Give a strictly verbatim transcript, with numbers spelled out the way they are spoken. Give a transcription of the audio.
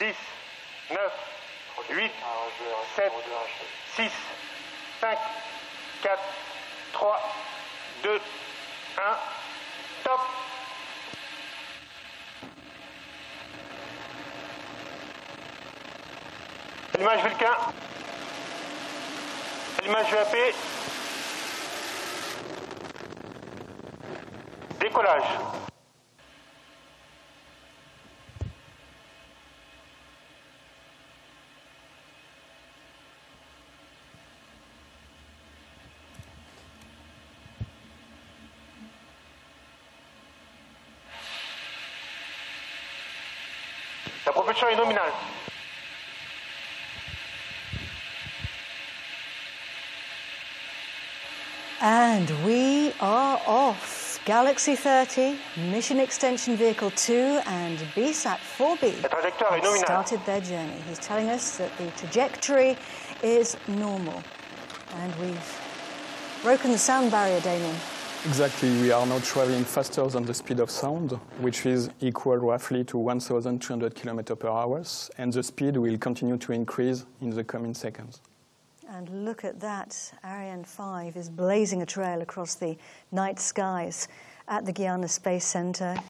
six, neuf, huit, sept, six, cinq, quatre, trois, deux, un, top. Allumage Vulcain. Allumage V A P. Décollage. La propulsion est nominale. And we are off. Galaxy thirty, Mission Extension Vehicle two and B SAT four B have started their journey. He's telling us that the trajectory is normal. And we've broken the sound barrier, Damien. Exactly. We are now traveling faster than the speed of sound, which is equal roughly to one thousand two hundred kilometers per hour. And the speed will continue to increase in the coming seconds. And look at that. Ariane five is blazing a trail across the night skies at the Guiana Space Center.